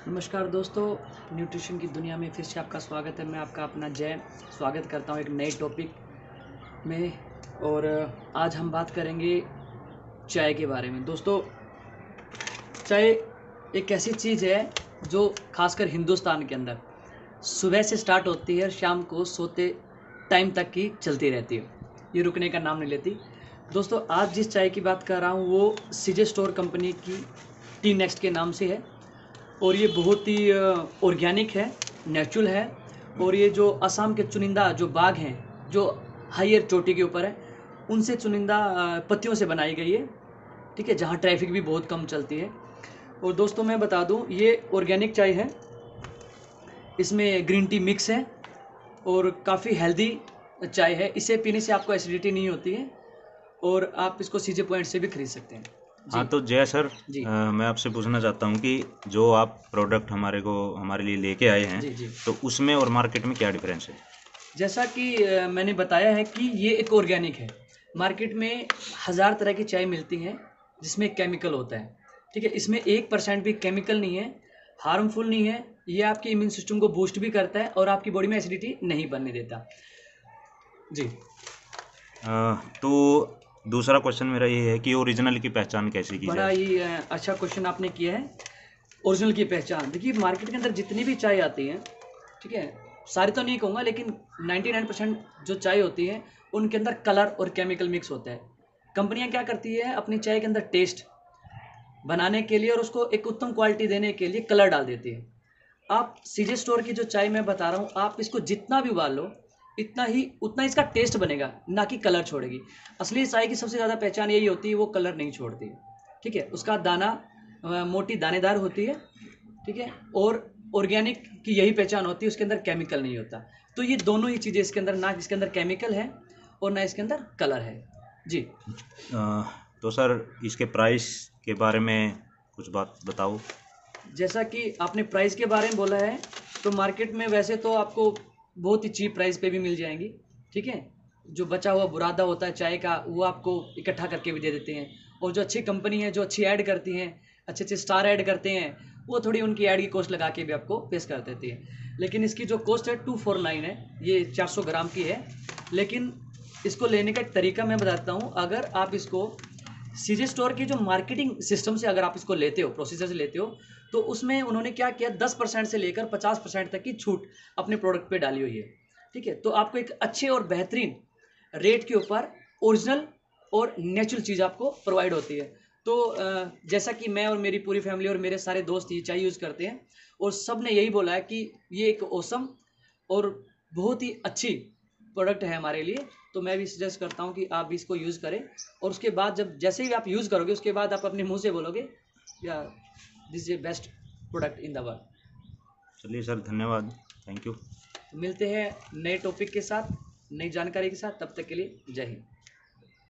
नमस्कार दोस्तों, न्यूट्रिशन की दुनिया में फिर से आपका स्वागत है। मैं आपका अपना जय स्वागत करता हूं एक नए टॉपिक में। और आज हम बात करेंगे चाय के बारे में। दोस्तों, चाय एक ऐसी चीज़ है जो खासकर हिंदुस्तान के अंदर सुबह से स्टार्ट होती है और शाम को सोते टाइम तक की चलती रहती है, ये रुकने का नाम नहीं लेती। दोस्तों, आज जिस चाय की बात कर रहा हूँ वो सीजे स्टोर कंपनी की टी नेक्स्ट के नाम से है। और ये बहुत ही ऑर्गेनिक है, नेचुरल है। और ये जो असम के चुनिंदा जो बाग हैं जो हायर चोटी के ऊपर है, उनसे चुनिंदा पत्तियों से बनाई गई है, ठीक है, जहाँ ट्रैफिक भी बहुत कम चलती है। और दोस्तों मैं बता दूं, ये ऑर्गेनिक चाय है, इसमें ग्रीन टी मिक्स है और काफ़ी हेल्दी चाय है। इसे पीने से आपको एसिडिटी नहीं होती है और आप इसको सीजे पॉइंट से भी खरीद सकते हैं। हाँ तो जय सर, जी मैं आपसे पूछना चाहता हूँ कि जो आप प्रोडक्ट हमारे लिए लेके आए हैं, जी जी तो उसमें और मार्केट में क्या डिफरेंस है? जैसा कि मैंने बताया है कि ये एक ऑर्गेनिक है। मार्केट में 1000 तरह की चाय मिलती है जिसमें केमिकल होता है, ठीक है। इसमें 1% भी केमिकल नहीं है, हार्मफुल नहीं है। ये आपके इम्यून सिस्टम को बूस्ट भी करता है और आपकी बॉडी में एसिडिटी नहीं बनने देता। जी तो दूसरा क्वेश्चन मेरा ये है कि ओरिजिनल की पहचान कैसे की बड़ा जाए? ही अच्छा क्वेश्चन आपने किया है। ओरिजिनल की पहचान देखिए, मार्केट के अंदर जितनी भी चाय आती है, ठीक है, सारी तो नहीं कहूँगा लेकिन 99% जो चाय होती है उनके अंदर कलर और केमिकल मिक्स होता है। कंपनियां क्या करती है, अपनी चाय के अंदर टेस्ट बनाने के लिए और उसको एक उत्तम क्वालिटी देने के लिए कलर डाल देती है। आप सीजे स्टोर की जो चाय मैं बता रहा हूँ, आप इसको जितना भी उबाल लो उतना इसका टेस्ट बनेगा, ना कि कलर छोड़ेगी। असली चाय की सबसे ज़्यादा पहचान यही होती है, वो कलर नहीं छोड़ती है, ठीक है। उसका दाना मोटी दानेदार होती है, ठीक है। और ऑर्गेनिक की यही पहचान होती है, उसके अंदर केमिकल नहीं होता। तो ये दोनों ही चीज़ें इसके अंदर, ना इसके अंदर केमिकल है और ना इसके अंदर कलर है। जी तो सर, इसके प्राइस के बारे में कुछ बात बताओ। जैसा कि आपने प्राइस के बारे में बोला है, तो मार्केट में वैसे तो आपको बहुत ही चीप प्राइस पे भी मिल जाएंगी, ठीक है। जो बचा हुआ बुरादा होता है चाय का, वो आपको इकट्ठा करके भी दे देते हैं। और जो अच्छी कंपनी है, जो अच्छी ऐड करती हैं, अच्छे अच्छे स्टार ऐड करते हैं, वो थोड़ी उनकी ऐड की कॉस्ट लगा के भी आपको पेश कर देती है। लेकिन इसकी जो कॉस्ट है 249 है, ये 400 ग्राम की है। लेकिन इसको लेने का एक तरीका मैं बताता हूँ। अगर आप इसको सीजे स्टोर की जो मार्केटिंग सिस्टम से अगर आप इसको लेते हो, प्रोसीजर से लेते हो, तो उसमें उन्होंने क्या किया, 10% से लेकर 50% तक की छूट अपने प्रोडक्ट पे डाली हुई है, ठीक है। तो आपको एक अच्छे और बेहतरीन रेट के ऊपर ओरिजिनल और नेचुरल चीज़ आपको प्रोवाइड होती है। तो जैसा कि मैं और मेरी पूरी फैमिली और मेरे सारे दोस्त ये चाय यूज़ करते हैं और सब ने यही बोला है कि ये एक औसम और बहुत ही अच्छी प्रोडक्ट है हमारे लिए। तो मैं भी सजेस्ट करता हूँ कि आप भी इसको यूज़ करें। और उसके बाद जब जैसे ही आप यूज़ करोगे, उसके बाद आप अपने मुंह से बोलोगे या this is best product in the world. चलिए सर, धन्यवाद, थैंक यू। मिलते हैं नए टॉपिक के साथ, नई जानकारी के साथ। तब तक के लिए जय हिंद।